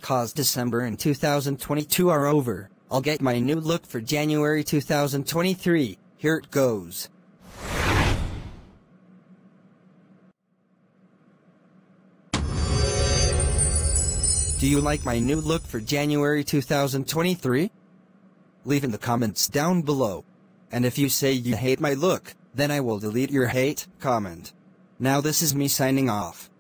'cause December and 2022 are over. I'll get my new look for January 2023. Here it goes. Do you like my new look for January 2023? Leave in the comments down below. And if you say you hate my look, then I will delete your hate comment. Now this is me signing off.